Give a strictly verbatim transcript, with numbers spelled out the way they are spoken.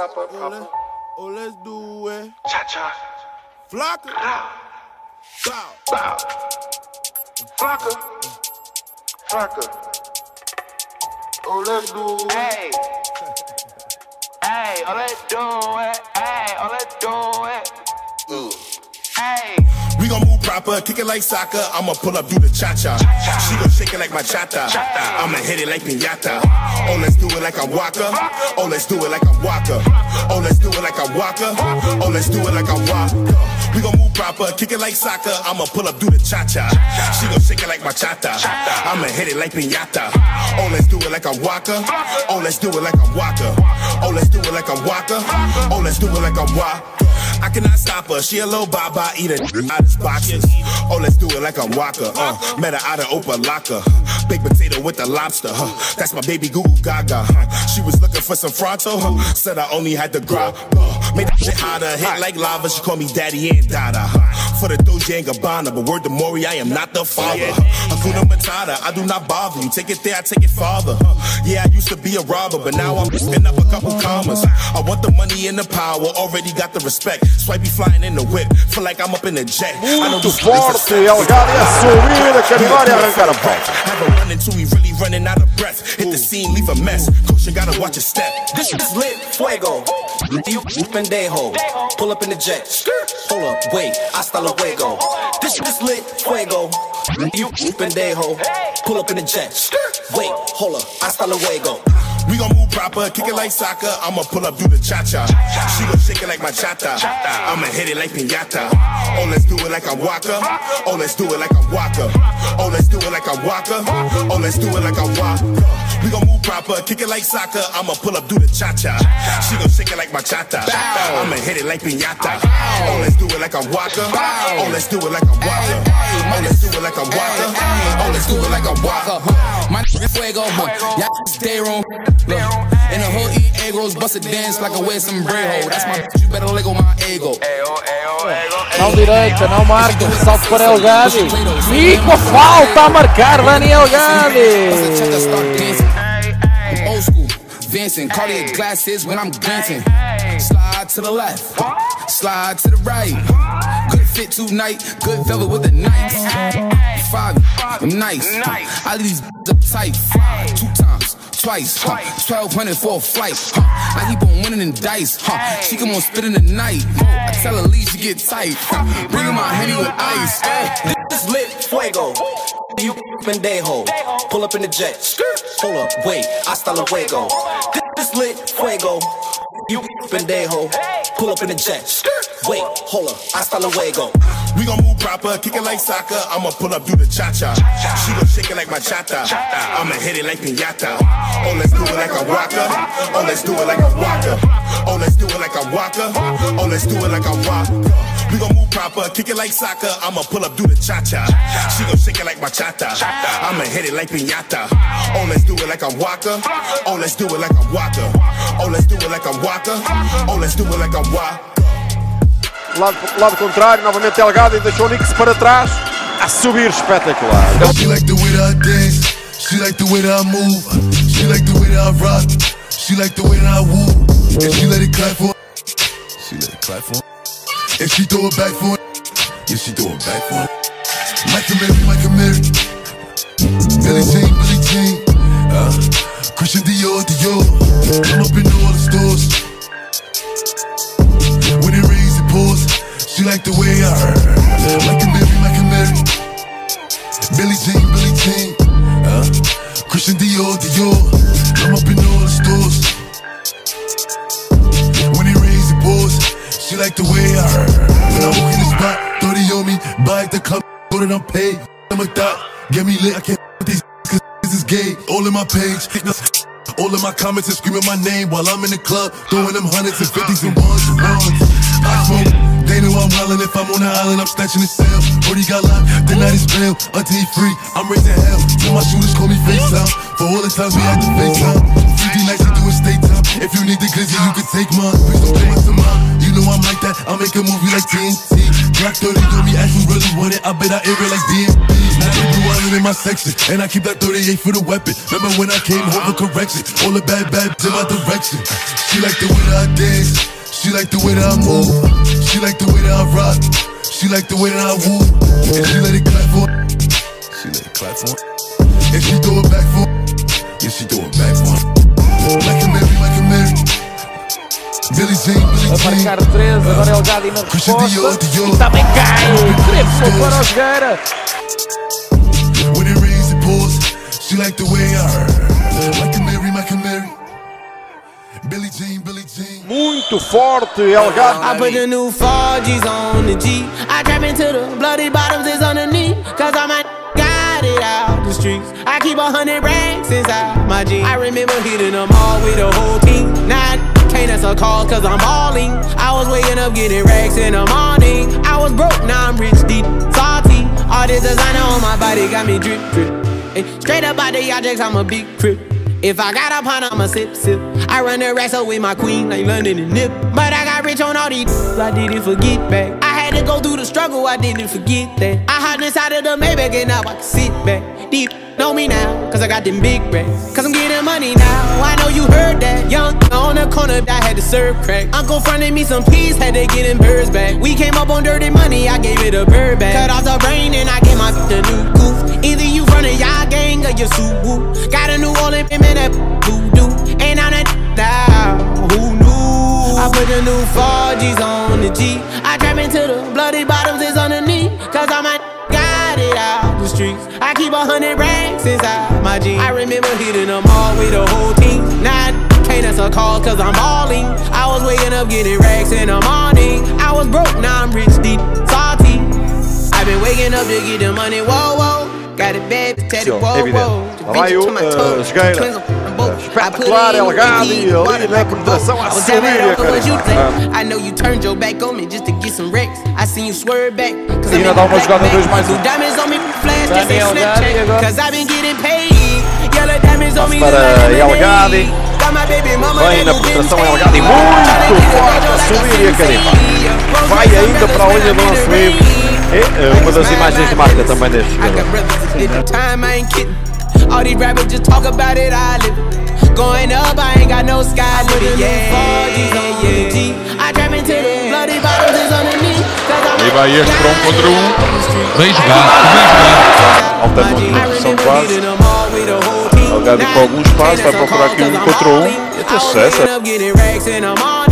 proper, proper. Oh, let's do it. Cha-cha. Flocka. Bow. Bow. Flocka. Flocka. Oh, let's do it. Hey. Hey, oh, let's do it. Hey, oh, let's do it. Ooh. Hey. We gon' move proper, kick it like soccer. I'ma pull up, do the cha-cha. She gon' shake it like bachata. I'ma hit it like piñata. Oh, let's do it like I'm Waka. Oh, let's do it like I'm Waka. Oh, let's do it like I'm Waka. Oh, let's do it like I'm Waka. We gon' move proper, kick it like soccer. I'ma pull up, do the cha-cha. She gon' shake it like bachata. I'ma hit it like piñata. Oh, let's do it like I'm Waka. Oh, let's do it like I'm Waka. Oh, let's do it like I'm Waka. Oh, let's do it like I'm Waka. I cannot stop her, she a little baba, eat her out of boxes. Oh, let's do it like I'm Waka. Uh, met her out of Opa Laka. Baked potato with the lobster. Huh. That's my baby Goo Goo Gaga. Huh. She was looking for some Fronto. Huh. Said I only had the grab. Uh, made that shit hotter, hit like lava. She called me Daddy and Dada. Huh. For the Doja and Gabbana, but word to Maury, I am not the father. Huh. Hakuna Matata, I do not bother you. Take it there, I take it farther. Huh. Yeah, I used to be a robber, but now I'm picking up a couple commas. I want the money and the power, already got the respect. Swipey flying in the whip, feel like I'm up in the jet. Muito forte, El Gadi a subir, a caribar e arrancar a pau. Have a run until we really running out of breath. Hit the scene, leave a mess. Coach, you gotta watch your step. This is lit, fuego. You pendejo. Pull up in the jet. Hold up, wait, hasta luego. This is lit, fuego. You pendejo. Pull up in the jet. Wait, hold up, hasta luego. We gon' move proper, kick it like soccer. I'ma pull up, do the cha-cha. She gon' shake it like bachata. I'ma hit it like piñata. Oh, let's do it like I'm Waka. Oh, let's do it like I'm Waka. Oh, let's do it like I'm Waka. Oh, let's do it like I'm Waka. We gon' move proper, kick it like soccer. I'ma pull up, do the cha-cha. She gon' shake it like bachata. I'ma hit it like piñata. Oh, let's do it like I'm Waka. Oh, let's do it like I'm Waka. Oh, let's do it like I'm Waka. Oh, let's do it like I'm Waka. My nigga fuego, y'all stay room. Look, in the hood eat egg rolls, bust a dance like I wear some breho. That's my bitch, you better let go my ego. Mão direita, não marca, salto para El Gadi. Nico, falta a marcar Daniel Gadi. I'm old school, Vincent, Cartier glasses when I'm glancing. Slide to the left, slide to the right. Good fit tonight, good velvet with the nights. Five, I'm nice. I leave these up tight, two times. Twice, huh? twelve hundred for a flight, huh? I keep on winning in dice, huh? She come on spitting the night, I tell her leave, she get tight, huh? Bringing my Henny with ice. This is lit, fuego. You pendejo. Pull up in the jet. Hold up, wait, hasta luego. This is lit, fuego. You pendejo. Pull up in the jet. Wait, hold up, hasta luego. We gon' move proper, kick it like soccer. I'ma pull up, do the cha-cha. She gon' shake it like bachata. I'ma hit it like piñata. Oh, let's do it like I'm Waka. Oh, let's do it like I'm Waka. Oh, let's do it like I'm Waka. Oh, let's do it like I'm Waka. We gon' move proper, kick it like soccer. I'ma pull up, do the cha-cha. She gon' shake it like bachata. I'ma hit it like piñata. Oh, let's do it like I'm Waka. Oh, let's do it like I'm Waka. Oh, let's do it like I'm Waka. Oh, let's do it like I'm Waka. Lado, lado contrário, novamente El Gadi deixou o Nix para trás, a subir espetacular. She like the way that I dance, she like the way that I move, she like the way that I rock, she like the way that I woo, and she let it clap for, she let it clap for, and she throw it back for, yeah she throw it back for. Micah Mary, Micah Mary, Billie Jean, Billie Jean, uh, Christian Dior, Dior, I'm up in all the stores. When it rains it pours, she like the way I heard. Micah Mary, Micah Mary, Billie Jean, Billie Jean, uh, Christian Dior, Dior, I'm up in all the stores. When it rains it pours, she like the way I heard. When I walk in the spot, thirty on me, buy at the club, go that I'm paid. I'm a thot, get me lit, I can't with these cause this is gay. All in my page, all of my comments are screaming my name while I'm in the club, throwing them hundreds and fifties and ones and ones. I smoke, they know I'm wildin'. If I'm on the island, I'm snatching the cell. Brody got locked, the night is bail. Until he free, I'm raising hell. Till my shooters call me FaceTime. For all the times we had to FaceTime. fifty nights we doing state time. If you need the glizzy, you can take mine. Please don't play my mine. You know I'm like that, I'll make a movie like T N T. Glock thirty on me, ask who really want it. I bet I air it like D M B. Now they do all in my section, and I keep that thirty-eight for the weapon. Remember when I came home for correction? All the bad bad in my direction. She like the way that I dance. She like the way that I move. She like the way that I rock. She like the way that I woo. And she let it clap for. She let it clap for. And she throw it back for. Yeah, she throw it back for. Like a Mary, like a Mary. Billie Jean, Billie A Jean. marcar três, agora é o Gadi na resposta. E também cai. Crepso para o Jogueira. When it rains, it pours. She like the way I heard. Like a Mary, like a Mary. Billie Jean, Billie Jean. Muito forte, El Gadi. I put the new four G's on the G. I trap into the bloody bottoms is underneath. Cause I might got it out the streets. I keep a hundred racks inside my jeans. I remember hitting them all with the whole team. Now I can't answer calls cause I'm balling. I was waking up getting racks in the morning. I was broke, now I'm rich, deep, salty. All this designer on my body got me drip, drip. Hey, straight up out the objects, I'm a big crip. If I got a pint, I'ma sip, sip. I run the racks up with my queen like London and Nip. But I got rich on all these, I didn't forget back. I had to go through the struggle, I didn't forget that. I hopped inside of the Maybach and now I can sit back. Deep know me now, cause I got them big racks. Cause I'm getting money now, I know you heard that. Young on the corner, I had to serve crack. Uncle fronted me some peas, had to get them birds back. We came up on dirty money, I gave it a bird back. Cut off the brain and I gave my the new goof. Either you run a y'all gang or you Subaru. Got a New Orleans man that voodoo. And I'm that down, who knew? I put the new four G's on the G. I trap into the bloody bottoms is underneath. Cause I'm a got it out the streets. I keep a hundred racks inside my jeans. I remember hitting them all with the whole team. Now I can't answer calls cause I'm balling. I was waking up getting racks in the morning. I was broke, now I'm rich, deep, salty. I've been waking up to get the money, whoa, whoa. Got it bad, tatted, whoa, whoa. Lá vai o uh, Jogueira. Espetacular, El Gadi ali na penetração a subir a carimba. I know you turned your back on me just to get some wrecks. I seen you swerve back. E ainda dá uma jogada dois mais um. Daniel Gadi agora. Para El Gadi. Vem na penetração El Gadi muito forte a subir e a carimba. Vai ainda para a linha do lance livre. É uma das imagens de marca também deste jogador. All these rappers just talk about it, I live it. Going up, I ain't got no sky limit. Yeah, yeah, yeah. I trap into the bloody bottoms is underneath. E vai este para um contra um. Bem jogado, bem jogado. Alternando uma posição de base. El Gadi com algum espaço, vai procurar aqui um contra um. E até sucesso.